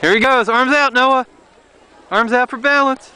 Here he goes. Arms out, Noah. Arms out for balance.